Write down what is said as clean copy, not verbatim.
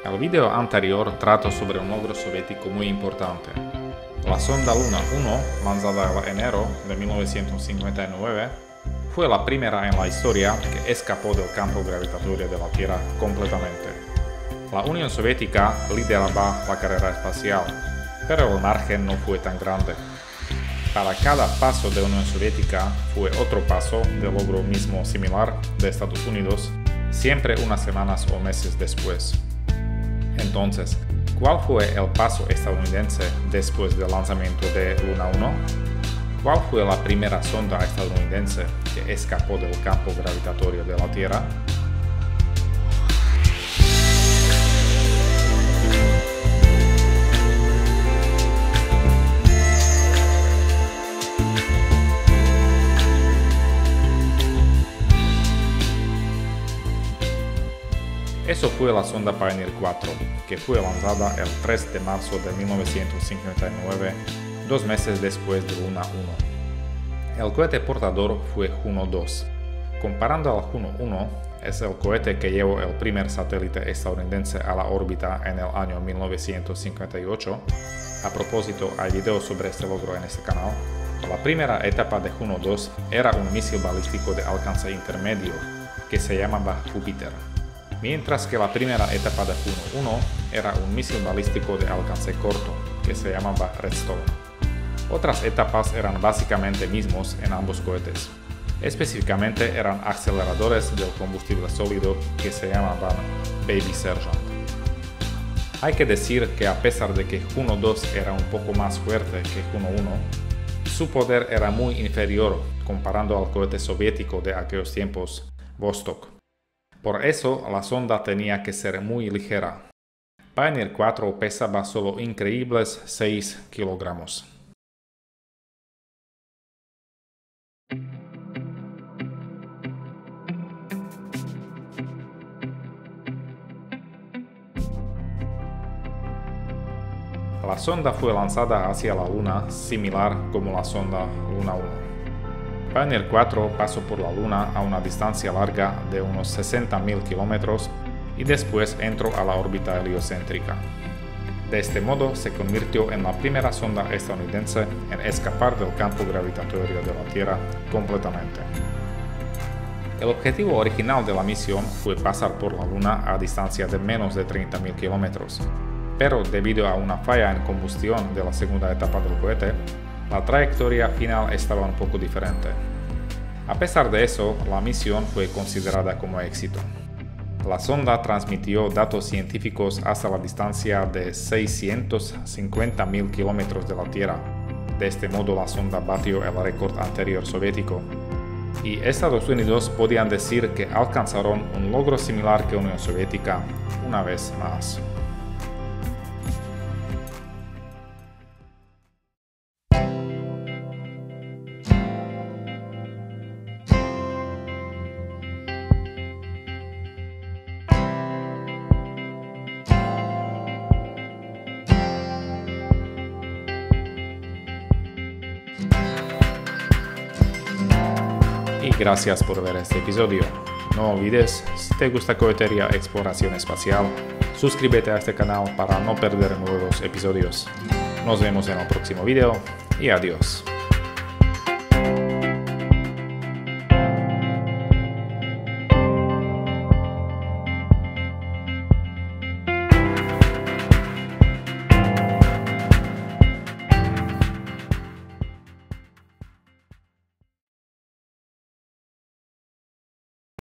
El video anterior trató sobre un logro soviético muy importante. La sonda Luna 1, lanzada en enero de 1959, fue la primera en la historia que escapó del campo gravitatorio de la Tierra completamente. La Unión Soviética lideraba la carrera espacial, pero el margen no fue tan grande. Para cada paso de Unión Soviética fue otro paso de logro mismo similar de Estados Unidos, siempre unas semanas o meses después. Entonces, ¿cuál fue el paso estadounidense después del lanzamiento de Luna 1? ¿Cuál fue la primera sonda estadounidense que escapó del campo gravitatorio de la Tierra? Eso fue la sonda Pioneer 4, que fue lanzada el 3 de marzo de 1959, 2 meses después de Luna 1. El cohete portador fue Juno 2. Comparando al Juno 1, es el cohete que llevó el primer satélite estadounidense a la órbita en el año 1958. A propósito, hay videos sobre este logro en este canal. La primera etapa de Juno 2 era un misil balístico de alcance intermedio, que se llamaba Júpiter, mientras que la primera etapa de Juno 1 era un misil balístico de alcance corto, que se llamaba Redstone. Otras etapas eran básicamente mismos en ambos cohetes. Específicamente eran aceleradores del combustible sólido que se llamaban Baby Sergeant. Hay que decir que a pesar de que Juno 2 era un poco más fuerte que Juno 1, su poder era muy inferior comparando al cohete soviético de aquellos tiempos, Vostok. Por eso, la sonda tenía que ser muy ligera. Pioneer 4 pesaba solo increíbles 6 kilogramos. La sonda fue lanzada hacia la Luna similar como la sonda Luna 1. Pioneer 4 pasó por la Luna a una distancia larga de unos 60.000 kilómetros y después entró a la órbita heliocéntrica. De este modo se convirtió en la primera sonda estadounidense en escapar del campo gravitatorio de la Tierra completamente. El objetivo original de la misión fue pasar por la Luna a distancia de menos de 30.000 kilómetros, pero debido a una falla en combustión de la segunda etapa del cohete, la trayectoria final estaba un poco diferente. A pesar de eso, la misión fue considerada como éxito. La sonda transmitió datos científicos hasta la distancia de 650.000 kilómetros de la Tierra. De este modo, la sonda batió el récord anterior soviético. Y Estados Unidos podían decir que alcanzaron un logro similar que Unión Soviética una vez más. Y gracias por ver este episodio. No olvides, si te gusta Cohetería Exploración Espacial, suscríbete a este canal para no perder nuevos episodios. Nos vemos en el próximo video y adiós.